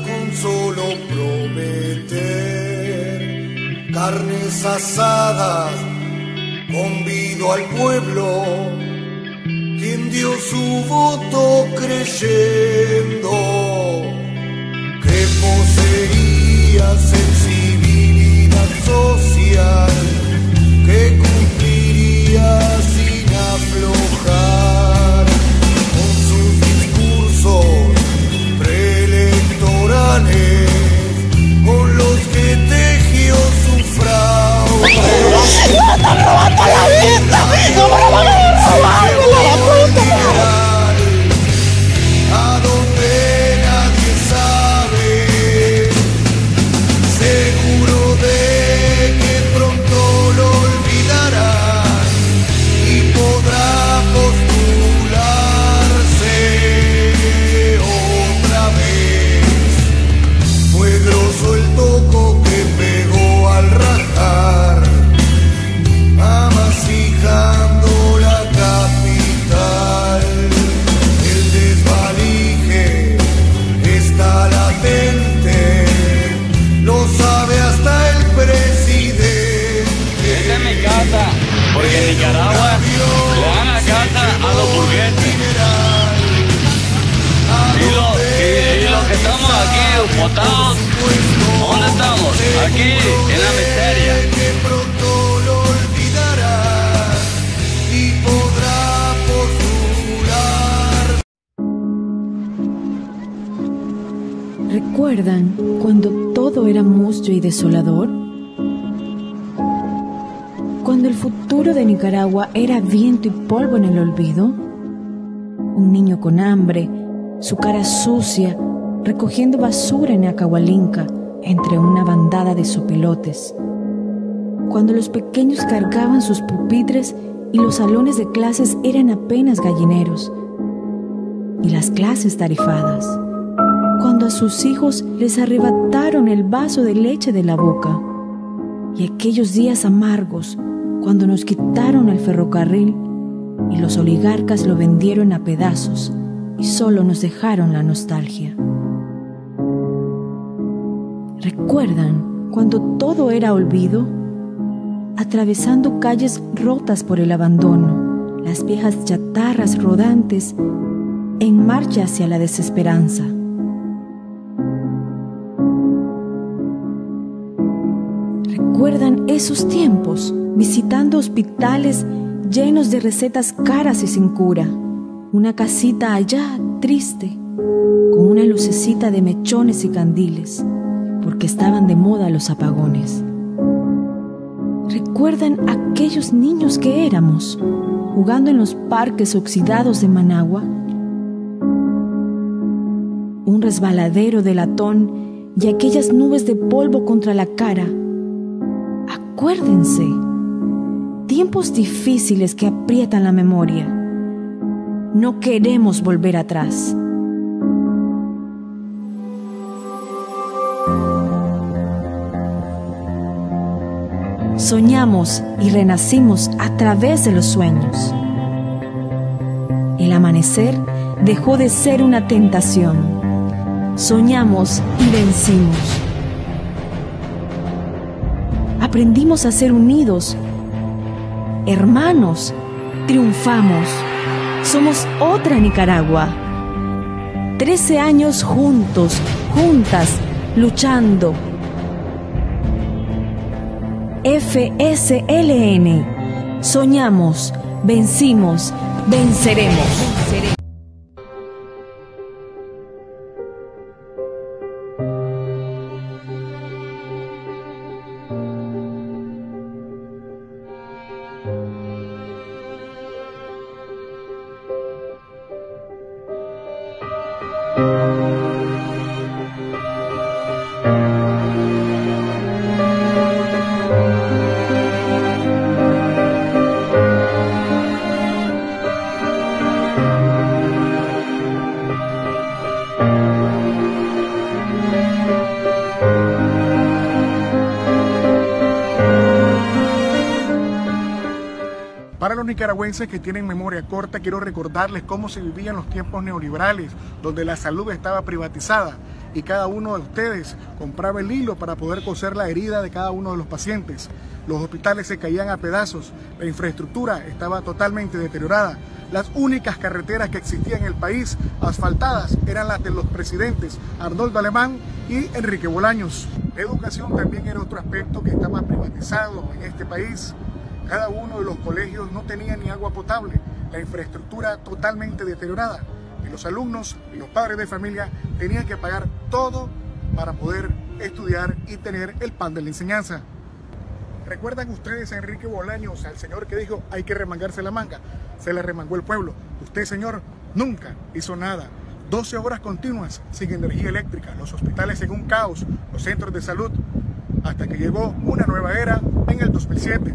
con solo prometer carnes asadas, convido al pueblo, quien dio su voto creyendo que poseía sensibilidad social, que cumpliría sin aflojar con sus discursos preelectorales, con los que tejió su fraude. ¡Me están robando la vida! ¡No me van a robar! ¡La puta! A donde nadie sabe, seguro de que pronto lo olvidarán y podrá postularse otra vez. Fue grosso el toco que pegó al rajar, amasijando la capital. El desvalije está latente, lo sabe hasta el presidente. Esta es mi casa, porque en Nicaragua le dan la casa a los burgueses. Y los que estamos aquí, botados, ¿dónde estamos? Aquí, en la miseria. Que pronto lo olvidará y podrá postular. ¿Recuerdan cuando todo era musgo y desolador? Cuando el futuro de Nicaragua era viento y polvo en el olvido. Un niño con hambre, su cara sucia, recogiendo basura en Acahualinca entre una bandada de sopilotes. Cuando los pequeños cargaban sus pupitres y los salones de clases eran apenas gallineros. Y las clases tarifadas. Cuando a sus hijos les arrebataron el vaso de leche de la boca. Y aquellos días amargos, cuando nos quitaron el ferrocarril y los oligarcas lo vendieron a pedazos y solo nos dejaron la nostalgia. ¿Recuerdan cuando todo era olvido? Atravesando calles rotas por el abandono, las viejas chatarras rodantes en marcha hacia la desesperanza. ¿Recuerdan esos tiempos? Visitando hospitales llenos de recetas caras y sin cura. Una casita allá, triste, con una lucecita de mechones y candiles, porque estaban de moda los apagones. ¿Recuerdan aquellos niños que éramos, jugando en los parques oxidados de Managua? Un resbaladero de latón y aquellas nubes de polvo contra la cara. Acuérdense, tiempos difíciles que aprietan la memoria. No queremos volver atrás. Soñamos y renacimos a través de los sueños. El amanecer dejó de ser una tentación. Soñamos y vencimos. Aprendimos a ser unidos. Hermanos, triunfamos. Somos otra Nicaragua. 13 años juntos, juntas, luchando. FSLN. Soñamos, vencimos, venceremos. Para los nicaragüenses que tienen memoria corta, quiero recordarles cómo se vivían los tiempos neoliberales, donde la salud estaba privatizada. y cada uno de ustedes compraba el hilo para poder coser la herida de cada uno de los pacientes. Los hospitales se caían a pedazos, la infraestructura estaba totalmente deteriorada. Las únicas carreteras que existían en el país asfaltadas eran las de los presidentes Arnoldo Alemán y Enrique Bolaños. La educación también era otro aspecto que estaba privatizado en este país. Cada uno de los colegios no tenía ni agua potable, la infraestructura totalmente deteriorada. Y los alumnos y los padres de familia tenían que pagar todo para poder estudiar y tener el pan de la enseñanza. ¿Recuerdan ustedes a Enrique Bolaños, al señor que dijo hay que remangarse la manga? Se le remangó el pueblo. Usted, señor, nunca hizo nada. 12 horas continuas sin energía eléctrica, los hospitales en un caos, los centros de salud, hasta que llegó una nueva era en el 2007.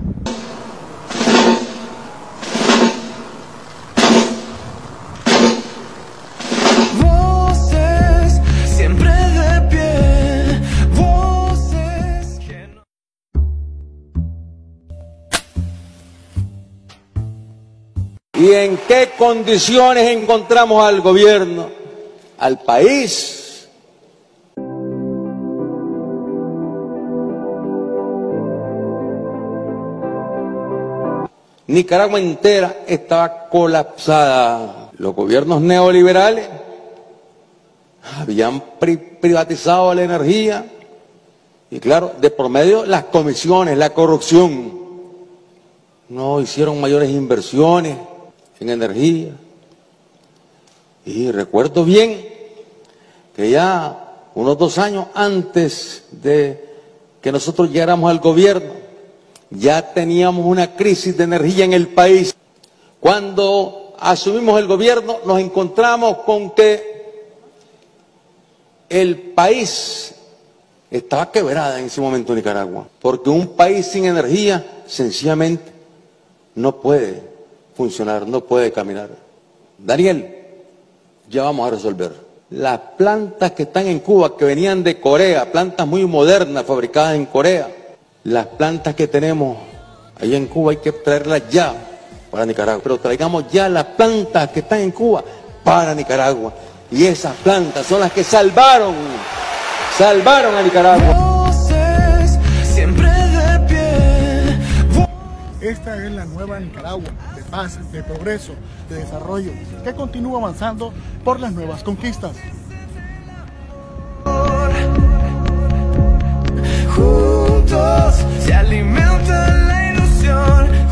¿Y en qué condiciones encontramos al gobierno, al país? Nicaragua entera estaba colapsada. Los gobiernos neoliberales habían privatizado la energía y claro, de por medio las comisiones, la corrupción. No hicieron mayores inversiones en energía. Y recuerdo bien que ya unos 2 años antes de que nosotros llegáramos al gobierno, ya teníamos una crisis de energía en el país. Cuando asumimos el gobierno nos encontramos con que el país estaba quebrada en ese momento en Nicaragua, porque un país sin energía sencillamente no puede funcionar, no puede caminar. Daniel, ya vamos a resolver. Las plantas que están en Cuba, que venían de Corea, plantas muy modernas, fabricadas en Corea, las plantas que tenemos allá en Cuba hay que traerlas ya para Nicaragua. Pero traigamos ya las plantas que están en Cuba para Nicaragua. Y esas plantas son las que salvaron a Nicaragua. Esta es la nueva Nicaragua, de paz, de progreso, de desarrollo, que continúa avanzando por las nuevas conquistas. Juntos se alimenta la ilusión.